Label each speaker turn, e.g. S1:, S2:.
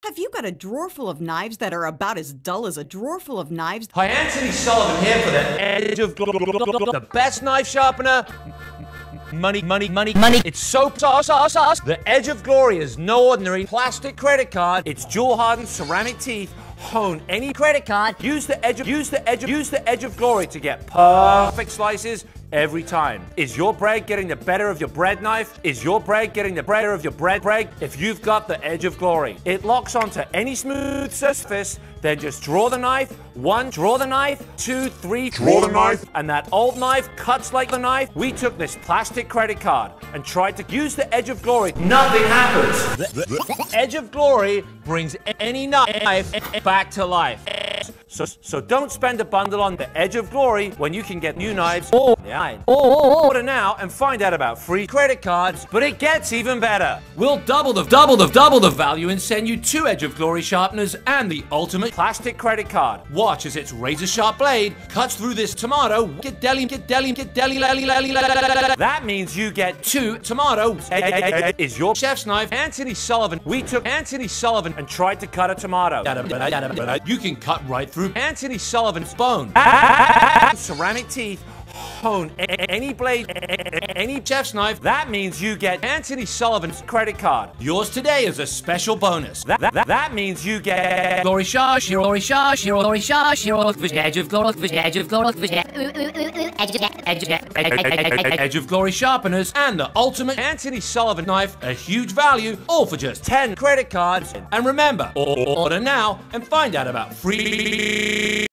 S1: Have you got a drawer full of knives that are about as dull as a drawer full of knives?
S2: Hi, Anthony Sullivan here for the Edge of Glory, the best knife sharpener. Money. It's so sauce. The Edge of Glory is no ordinary plastic credit card. Its dual-hardened ceramic teeth hone any credit card. Use the Edge of Glory to get perfect slices every time. Is your bread getting the better of your bread knife? Is your bread getting the better of your bread? If you've got the Edge of Glory, it locks onto any smooth surface. Then just draw the knife. 1, draw the knife. 2, 3, draw the knife. And that old knife cuts like the knife. We took this plastic credit card and tried to use the Edge of Glory. Nothing happens. The Edge of Glory brings any knife back to life. So don't spend a bundle on the Edge of Glory when you can get new knives online. Order now and find out about free credit cards, but it gets even better. We'll double the value and send you 2 Edge of Glory sharpeners and the ultimate plastic credit card. Watch as its razor sharp blade cuts through this tomato. Get deli. That means you get 2 tomatoes. Is your chef's knife. Anthony Sullivan. We took Anthony Sullivan and tried to cut a tomato. You can cut right through Anthony Sullivan's bone. Ceramic teeth hone any blade, any chef's knife. That means you get Anthony Sullivan's credit card. Yours today is a special bonus. That means you get Glory Edge of Glory sharpeners and the ultimate Anthony Sullivan knife, a huge value, all for just 10 credit cards. And remember, order now and find out about free